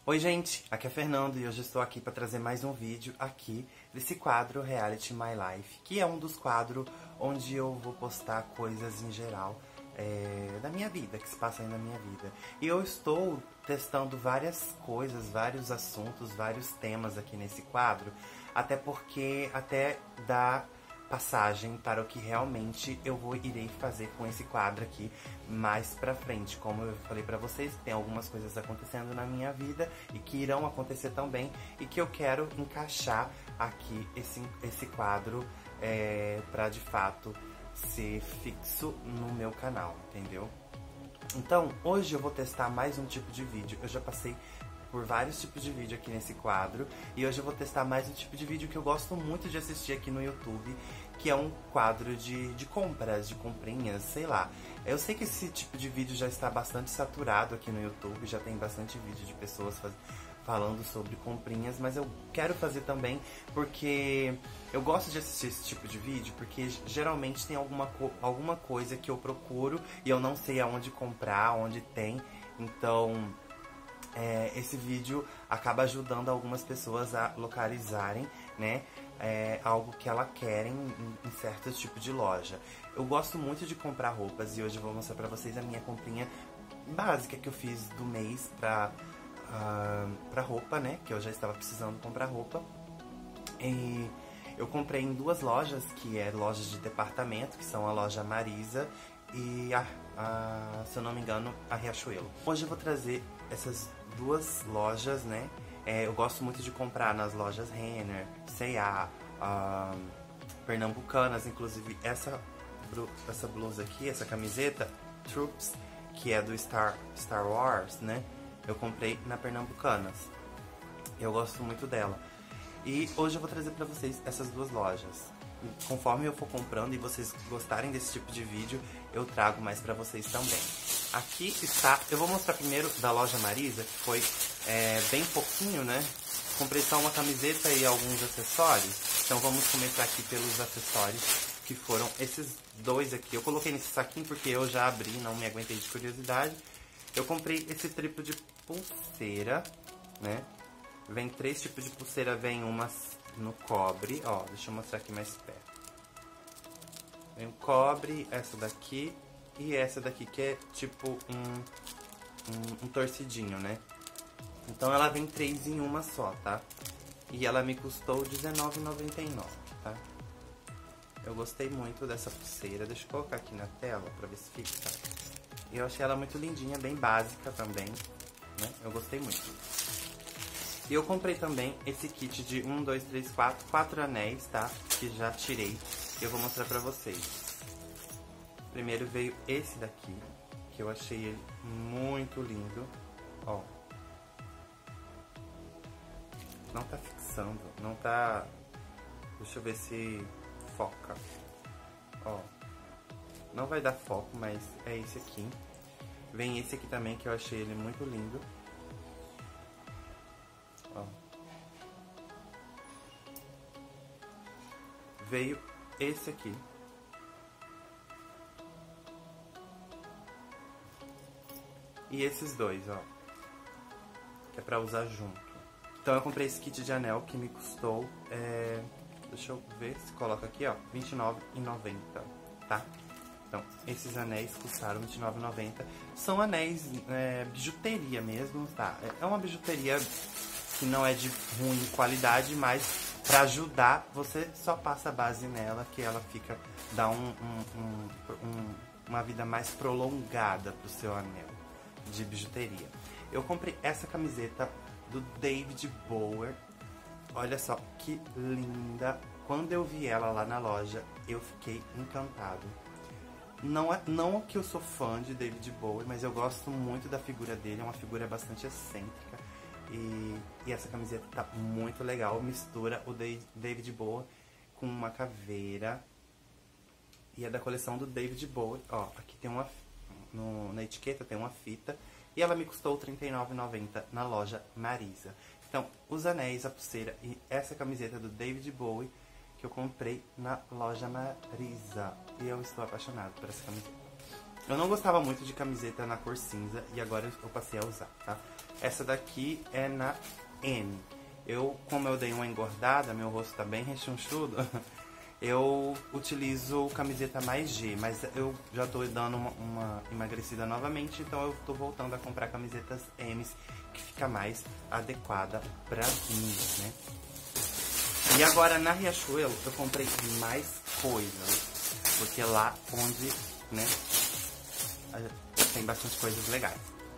Oi gente, aqui é Fernando e hoje estou aqui para trazer mais um vídeo aqui desse quadro Reality My Life, que é um dos quadros onde eu vou postar coisas em geral da minha vida, que se passa aí na minha vida. E eu estou testando várias coisas, vários assuntos, vários temas aqui nesse quadro, até porque até dá passagem para o que realmente irei fazer com esse quadro aqui mais pra frente. Como eu falei pra vocês, tem algumas coisas acontecendo na minha vida e que irão acontecer também e que eu quero encaixar aqui esse quadro pra de fato ser fixo no meu canal, entendeu? Então, hoje eu vou testar mais um tipo de vídeo. Eu já passei por vários tipos de vídeo aqui nesse quadro e hoje eu vou testar mais um tipo de vídeo que eu gosto muito de assistir aqui no YouTube, que é um quadro de compras, de comprinhas, sei lá. Eu sei que esse tipo de vídeo já está bastante saturado aqui no YouTube, já tem bastante vídeo de pessoas falando sobre comprinhas, mas eu quero fazer também porque eu gosto de assistir esse tipo de vídeo, porque geralmente tem alguma coisa que eu procuro e eu não sei aonde comprar, onde tem, então esse vídeo acaba ajudando algumas pessoas a localizarem, né, algo que elas querem em certo tipo de loja. Eu gosto muito de comprar roupas e hoje eu vou mostrar pra vocês a minha comprinha básica que eu fiz do mês pra roupa, né, que eu já estava precisando comprar roupa. E eu comprei em duas lojas, que é lojas de departamento, que são a loja Marisa e se eu não me engano, a Riachuelo. Hoje eu vou trazer essas duas lojas, né? Eu gosto muito de comprar nas lojas Renner, C&A, Pernambucanas, inclusive essa blusa aqui, essa camiseta, Troops, que é do Star Wars, né? Eu comprei na Pernambucanas. Eu gosto muito dela. E hoje eu vou trazer pra vocês essas duas lojas. E conforme eu for comprando e vocês gostarem desse tipo de vídeo, eu trago mais pra vocês também. Aqui está, eu vou mostrar primeiro da loja Marisa, que foi bem pouquinho, né? Comprei só uma camiseta e alguns acessórios. Então vamos começar aqui pelos acessórios, que foram esses dois aqui. Eu coloquei nesse saquinho porque eu já abri, não me aguentei de curiosidade. Eu comprei esse triplo de pulseira, né? Vem 3 tipos de pulseira, vem umas no cobre, ó, deixa eu mostrar aqui mais perto. Vem o cobre, essa daqui e essa daqui que é tipo um torcidinho, né? Então ela vem 3 em uma só, tá? E ela me custou R$19,99, tá? Eu gostei muito dessa pulseira, deixa eu colocar aqui na tela pra ver se fixa. Eu achei ela muito lindinha, bem básica também, né? Eu gostei muito. E eu comprei também esse kit de 1, 2, 3, 4 anéis, tá? Que já tirei. E eu vou mostrar pra vocês. Primeiro veio esse daqui, que eu achei ele muito lindo. Ó. Não tá fixando, não tá... Deixa eu ver se foca. Ó. Não vai dar foco, mas é esse aqui. Vem esse aqui também, que eu achei ele muito lindo. Ó. Veio esse aqui. E esses dois, ó. Que é pra usar junto. Então eu comprei esse kit de anel que me custou... deixa eu ver se coloca aqui, ó. R$29,90, tá? Então, esses anéis custaram R$29,90. São anéis bijuteria mesmo, tá? É uma bijuteria que não é de ruim qualidade, mas pra ajudar, você só passa a base nela, que ela dá uma vida mais prolongada pro seu anel de bijuteria. Eu comprei essa camiseta do David Bowie. Olha só que linda. Quando eu vi ela lá na loja, eu fiquei encantado. Não que eu sou fã de David Bowie, mas eu gosto muito da figura dele. É uma figura bastante excêntrica. E essa camiseta tá muito legal. Mistura o David Bowie com uma caveira. E é da coleção do David Bowie. Ó, aqui tem na etiqueta tem uma fita. E ela me custou R$39,90 na loja Marisa. Então, os anéis, a pulseira e essa camiseta do David Bowie que eu comprei na loja Marisa. E eu estou apaixonado por essa camiseta. Eu não gostava muito de camiseta na cor cinza e agora eu passei a usar, tá? Essa daqui é na N. Como eu dei uma engordada, meu rosto tá bem rechonchudo, eu utilizo camiseta mais G, mas eu já tô dando uma emagrecida novamente, então eu tô voltando a comprar camisetas M's, que fica mais adequada pra mim, né? E agora na Riachuelo eu comprei mais coisas, porque lá onde, né, tem bastante coisas legais.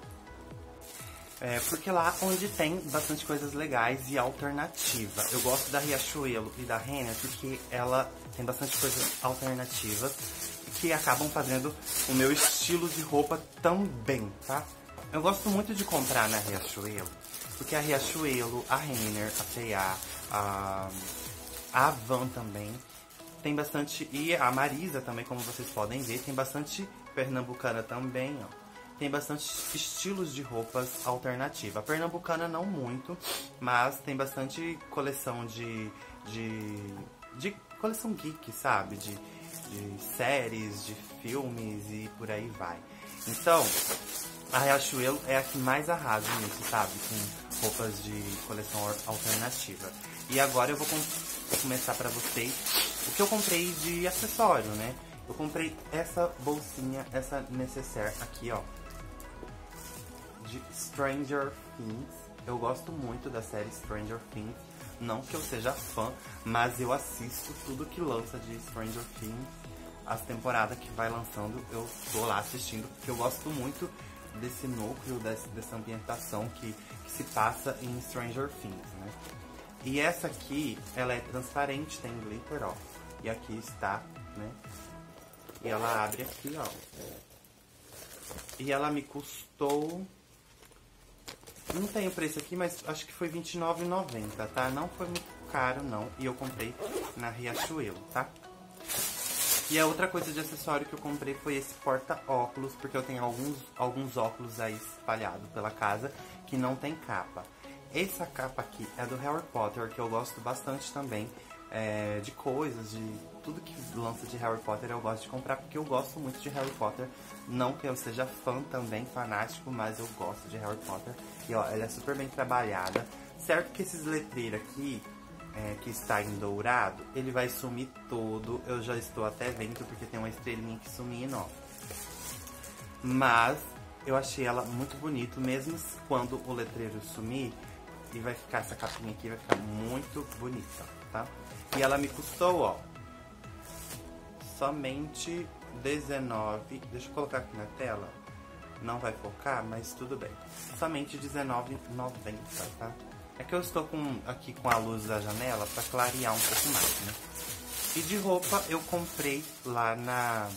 Porque lá onde tem bastante coisas legais e alternativa. Eu gosto da Riachuelo e da Renner porque ela tem bastante coisas alternativas que acabam fazendo o meu estilo de roupa também, tá? Eu gosto muito de comprar na Riachuelo, porque a Riachuelo, a Renner, a C&A, a Havan também tem bastante, e a Marisa também, como vocês podem ver, tem bastante pernambucana também, ó. Tem bastante estilos de roupas alternativa. A pernambucana não muito, mas tem bastante coleção de coleção geek, sabe? De séries, de filmes e por aí vai. Então, a Riachuelo é a que mais arrasa nisso, sabe? Com roupas de coleção alternativa. E agora eu vou começar pra vocês o que eu comprei de acessório, né? Eu comprei essa bolsinha, essa necessaire aqui, ó, de Stranger Things. Eu gosto muito da série Stranger Things. Não que eu seja fã, mas eu assisto tudo que lança de Stranger Things. As temporadas que vai lançando, eu tô lá assistindo, porque eu gosto muito desse núcleo, dessa ambientação que se passa em Stranger Things, né? E essa aqui, ela é transparente, tem glitter, ó. E aqui está, né? E ela abre aqui, ó. E ela me custou... Não tem o preço aqui, mas acho que foi R$29,90, tá? Não foi muito caro, não. E eu comprei na Riachuelo, tá? E a outra coisa de acessório que eu comprei foi esse porta-óculos, porque eu tenho alguns óculos aí espalhados pela casa que não tem capa. Essa capa aqui é do Harry Potter, que eu gosto bastante também. De coisas, de tudo que lança de Harry Potter eu gosto de comprar, porque eu gosto muito de Harry Potter. Não que eu seja fã também, fanático, mas eu gosto de Harry Potter. E ó, ela é super bem trabalhada. Certo que esses letreiros aqui, que está em dourado, ele vai sumir todo. Eu já estou até vendo, porque tem uma estrelinha que sumindo, ó. Mas eu achei ela muito bonita, mesmo quando o letreiro sumir. E vai ficar, essa capinha aqui vai ficar muito bonita, tá? E ela me custou, ó, somente 19... Deixa eu colocar aqui na tela. Não vai focar, mas tudo bem. Somente R$19,90, tá? É que eu estou aqui com a luz da janela pra clarear um pouco mais, né? E de roupa eu comprei lá na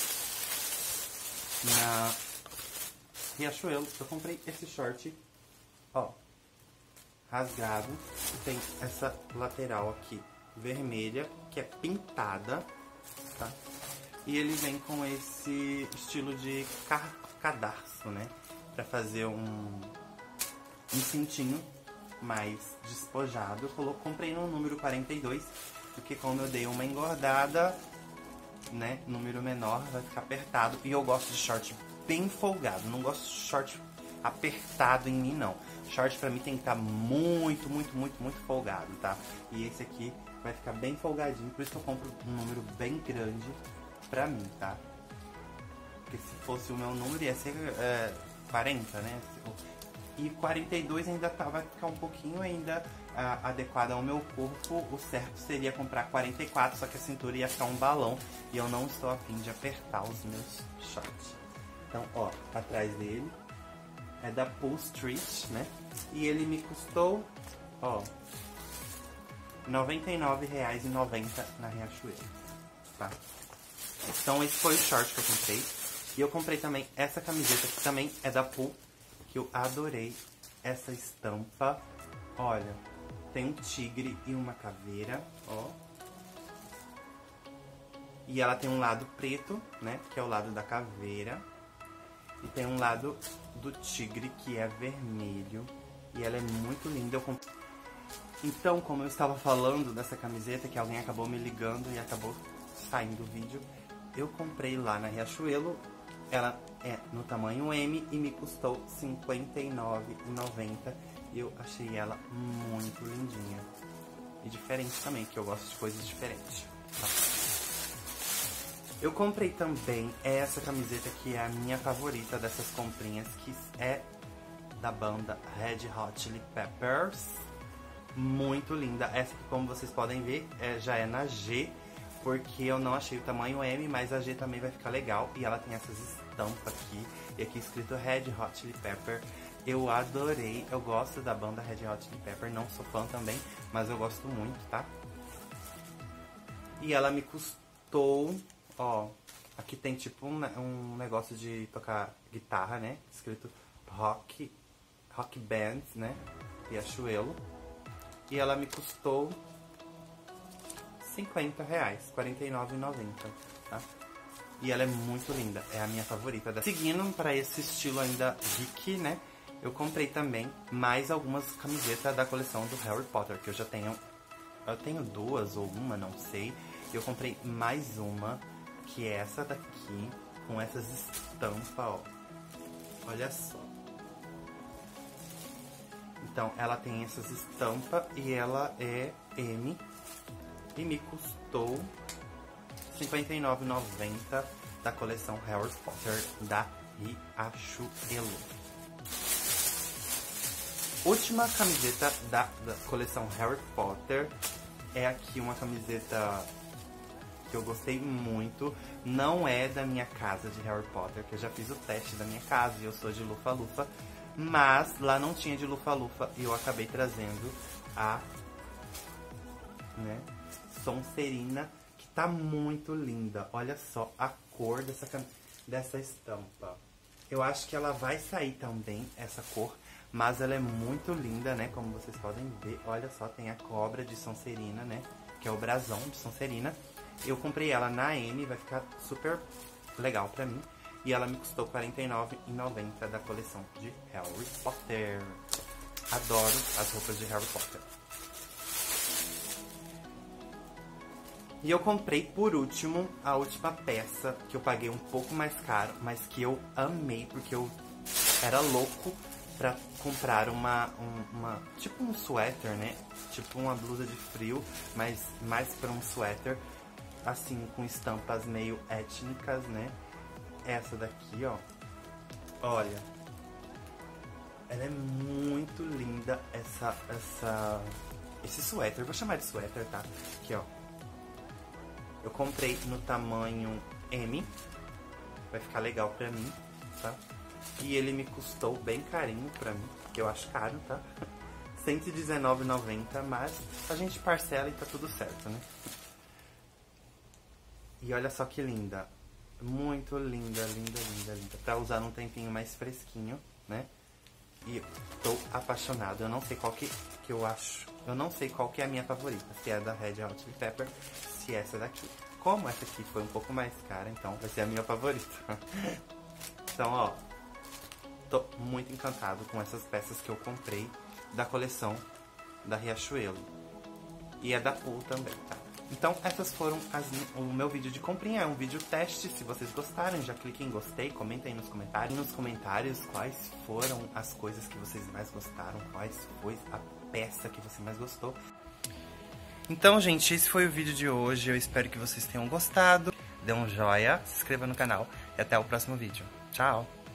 Riachuelo. Eu comprei esse short, ó, rasgado. Tem essa lateral aqui vermelha, que é pintada, tá? E ele vem com esse estilo de cadarço, né? Pra fazer um cintinho mais despojado. Eu comprei no número 42, porque como eu dei uma engordada, né? Número menor vai ficar apertado. E eu gosto de short bem folgado. Não gosto de short apertado em mim, não. Short pra mim tem que estar muito, muito, muito, muito folgado, tá? E esse aqui vai ficar bem folgadinho, por isso que eu compro um número bem grande pra mim, tá? Porque se fosse o meu número ia ser 40, né? E 42 ainda vai ficar um pouquinho ainda adequado ao meu corpo. O certo seria comprar 44, só que a cintura ia ficar um balão. E eu não estou a fim de apertar os meus shorts. Então, ó, atrás dele é da Pool Street, né? E ele me custou, ó, R$99,90 na Riachuelo, tá? Então esse foi o short que eu comprei. E eu comprei também essa camiseta, que também é da Pool, que eu adorei essa estampa. Olha, tem um tigre e uma caveira, ó. E ela tem um lado preto, né, que é o lado da caveira. E tem um lado do tigre, que é vermelho. E ela é muito linda. Então, como eu estava falando dessa camiseta, que alguém acabou me ligando e acabou saindo o vídeo, eu comprei lá na Riachuelo Ela é no tamanho M e me custou R$ 59,90. E eu achei ela muito lindinha. E diferente também, que eu gosto de coisas diferentes. Tá? Eu comprei também essa camiseta que é a minha favorita dessas comprinhas, que é da banda Red Hot Chili Peppers. Muito linda. Essa aqui, como vocês podem ver, já é na G, porque eu não achei o tamanho M, mas a G também vai ficar legal. E ela tem essas estampas aqui, e aqui escrito Red Hot Chili Pepper. Eu adorei, eu gosto da banda Red Hot Chili Pepper, não sou fã também, mas eu gosto muito, tá? E ela me custou, ó, aqui tem tipo um negócio de tocar guitarra, né? Escrito Rock Band, né? Riachuelo. E ela me custou R$50, R$49,90, tá? E ela é muito linda, é a minha favorita. Seguindo para esse estilo ainda geek, né? Eu comprei também mais algumas camisetas da coleção do Harry Potter, que eu já tenho. Eu tenho duas ou uma, não sei. Eu comprei mais uma, que é essa daqui, com essas estampas, ó. Olha só. Então, ela tem essas estampas e ela é M. E me custou R$59,90 da coleção Harry Potter da Riachuelo. Última camiseta da coleção Harry Potter é aqui uma camiseta que eu gostei muito. Não é da minha casa de Harry Potter, que eu já fiz o teste da minha casa e eu sou de Lufa-Lufa. Mas lá não tinha de Lufa-Lufa e eu acabei trazendo a Sonserina, que tá muito linda. Olha só a cor dessa estampa. Eu acho que ela vai sair também, essa cor. Mas ela é muito linda, né? Como vocês podem ver. Olha só, tem a cobra de Sonserina, né? Que é o brasão de Sonserina. Eu comprei ela na M, vai ficar super legal pra mim. E ela me custou R$49,90 da coleção de Harry Potter. Adoro as roupas de Harry Potter. E eu comprei, por último, a última peça, que eu paguei um pouco mais caro, mas que eu amei, porque eu era louco pra comprar tipo um suéter, né? Tipo uma blusa de frio, mas mais pra um suéter, assim, com estampas meio étnicas, né? Essa daqui, ó. Olha. Ela é muito linda, esse suéter. Eu vou chamar de suéter, tá? Aqui, ó. Eu comprei no tamanho M. Vai ficar legal pra mim, tá? E ele me custou bem carinho pra mim, que eu acho caro, tá? R$119,90, mas a gente parcela e tá tudo certo, né? E olha só que linda. Muito linda, linda, linda, linda. Pra usar num tempinho mais fresquinho, né? E tô apaixonado. Eu não sei qual que eu acho. Eu não sei qual que é a minha favorita. Se é da Red Hot Chili Pepper, se é essa daqui. Como essa aqui foi um pouco mais cara, então vai ser a minha favorita. Então, ó. Tô muito encantado com essas peças que eu comprei da coleção da Riachuelo. E é da Pool também, tá? Então, essas foram o meu vídeo de comprinha. É um vídeo teste. Se vocês gostarem, já cliquem em gostei, comentem aí nos comentários. Nos comentários, quais foram as coisas que vocês mais gostaram, quais foi a peça que você mais gostou. Então, gente, esse foi o vídeo de hoje. Eu espero que vocês tenham gostado. Dê um joinha, se inscreva no canal e até o próximo vídeo. Tchau!